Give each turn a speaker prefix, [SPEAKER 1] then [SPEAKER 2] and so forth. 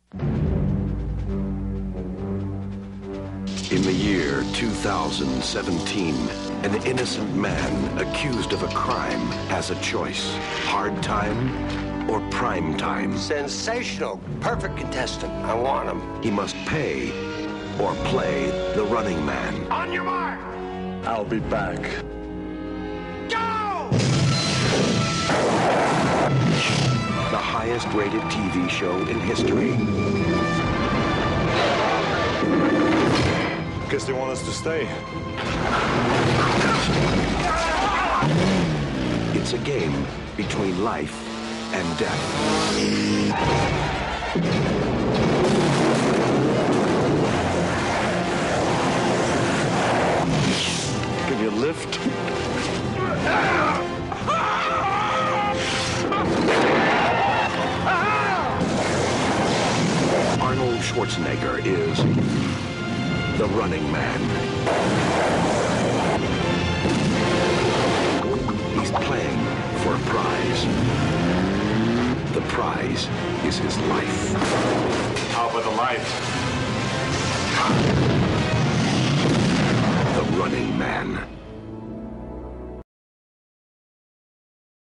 [SPEAKER 1] In the year 2017, an innocent man accused of a crime has a choice. Hard time or prime time.
[SPEAKER 2] Sensational. Perfect contestant. I want him.
[SPEAKER 1] He must pay or play the running man.
[SPEAKER 2] On your mark.
[SPEAKER 3] I'll be back.
[SPEAKER 2] Go!
[SPEAKER 1] The highest rated TV show in history.
[SPEAKER 3] Guess they want us to stay.
[SPEAKER 1] It's a game between life and death.
[SPEAKER 3] Give you a lift?
[SPEAKER 1] Arnold Schwarzenegger is the running man. He's playing for a prize. The prize is his life.
[SPEAKER 3] How about the life?
[SPEAKER 1] The running man.